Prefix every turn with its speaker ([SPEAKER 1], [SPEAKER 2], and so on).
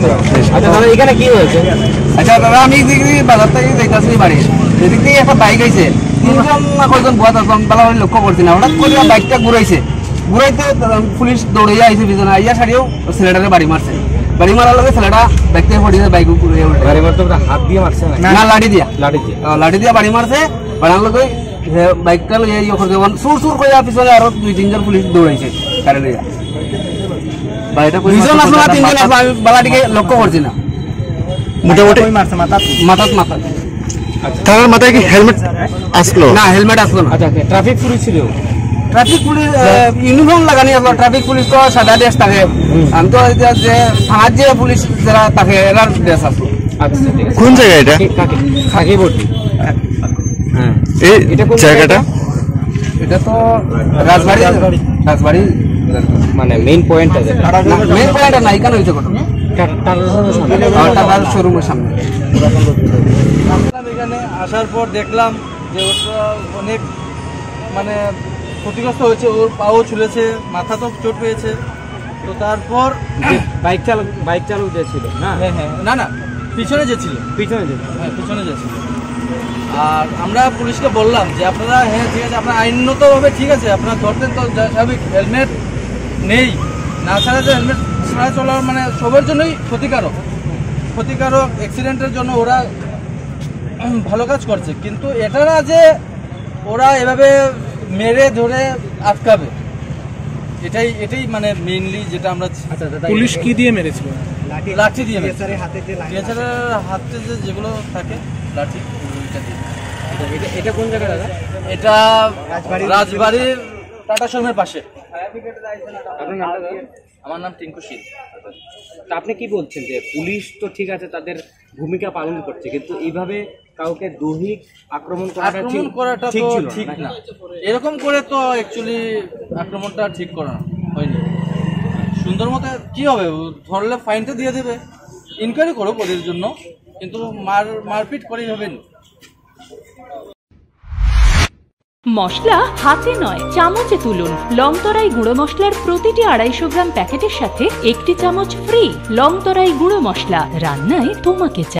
[SPEAKER 1] আচ্ছা দাদা এখানে কি হয়েছে?
[SPEAKER 2] আচ্ছা দাদা আমি বাজার থেকে যাইতেছি বাড়ি, এদিক থেকে একটা বাইক আইছে, তিনজন না কয়জন বুয়া থাকলাম বেলা লক্ষ্য করছি না, হঠাৎ করে বাইকটা ঘুরাইছে, ঘুরাইতে পুলিশ দৌড়াইয়া আইছে পিছনে, আইয়া সারিয়েও ছেলেটাকে বাড়ি মারছে, বাড়ি মারার লগে ছেলেটা বাইক থেকে পড়িয়েছে, বাইক ঘুরে
[SPEAKER 1] বাড়ি মারতে হাত দিয়ে মারছে
[SPEAKER 2] না লাঠি দিয়া
[SPEAKER 1] লাঠি দিয়ে
[SPEAKER 2] বাড়ি মারছে। বাড়ার লগে বাইকটা লইয়া ইয়ে করতে সুর সুর করে পিছনে আরো 2-3 জন পুলিশ দৌড়াইছে গাড়ি লইয়া। দুইজন আসলো না তিনজন আসলো, আমি বালাটিকে লক্ষ্য করছি না।
[SPEAKER 3] মোটামুটি
[SPEAKER 2] মাথাত
[SPEAKER 3] তার মাথায় কি হেলমেট আসলো
[SPEAKER 2] না? হেলমেট আসলো না।
[SPEAKER 1] আচ্ছা ট্রাফিক পুলিশ ছিল,
[SPEAKER 2] ট্রাফিক পুলিশ ইউনিফর্ম লাগানি আসলো। ট্রাফিক পুলিশ তো সাদা ড্রেস থাকে, আমি তো যে থানার যে পুলিশ যারা থাকে এরার ড্রেস আসলো।
[SPEAKER 1] আচ্ছা
[SPEAKER 3] কোন জায়গা এটা?
[SPEAKER 1] খাকি বটি।
[SPEAKER 3] হ্যাঁ এই জায়গাটা
[SPEAKER 2] এটা তো রাজবাড়ি
[SPEAKER 1] মানে মেইন পয়েন্ট আছে,
[SPEAKER 2] মেইন পয়েন্ট না, এখানে হয়েছে ঘটনা টাটার শোরুমের সামনে।
[SPEAKER 4] এখানে আসার পর দেখলাম যে ওটা অনেক মানে ক্ষতিগ্রস্ত হয়েছে, ওর পাও ছুলেছে, মাথা তো চোট পেয়েছে। তো তারপর
[SPEAKER 1] বাইক চালক যে ছিল না?
[SPEAKER 4] হ্যাঁ না পিছনে যে ছিল, পিছনে যে ছিল। আর আমরা পুলিশকে বললাম যে আপনারা হ্যাঁ ঠিক আছে, আপনার আইনগতভাবে ঠিক আছে, আপনারা ধরতেন তো স্বাভাবিক, হেলমেট নেই না ছাড়া যে হেলমেট ছাড়া চলার মানে সবার জন্যই ক্ষতিকারক অ্যাক্সিডেন্টের জন্য ওরা ভালো কাজ করছে, কিন্তু এটা না যে ওরা এভাবে মেরে ধরে আটকাবে, এটাই মানে মেইনলি যেটা আমরা।
[SPEAKER 5] পুলিশ কি দিয়ে মেরেছিল?
[SPEAKER 4] লাঠি দিয়ে হাতে যেগুলো থাকে লাঠি।
[SPEAKER 1] এটা কোন জায়গায় দাদা?
[SPEAKER 4] এটা রাজবাড়ির টাটা শোরুমের পাশে। আমার নাম টিঙ্কু শীল।
[SPEAKER 1] তা আপনি কি বলছেন যে পুলিশ তো ঠিক আছে তাদের ভূমিকা পালন করছে, কিন্তু এইভাবে কাউকে দৈহিক আক্রমণ করাটা
[SPEAKER 4] তো ঠিক না। এরকম করে তো অ্যাকচুয়ালি আক্রমণটা ঠিক করা হয়নি। সুন্দর মতো কি হবে, ধরলে ফাইনটা দিয়ে দেবে, ইনকোয়ারি করো ওদের জন্য, কিন্তু মারপিট করেই হবে না।
[SPEAKER 6] মশলা হাতে নয় চামচে তুলুন। লংতরাই গুঁড়ো মশলার প্রতিটি 250 গ্রাম প্যাকেটের সাথে 1টি চামচ ফ্রি। লংতরাই গুঁড়ো মশলা, রান্নায় তোমাকে চাই।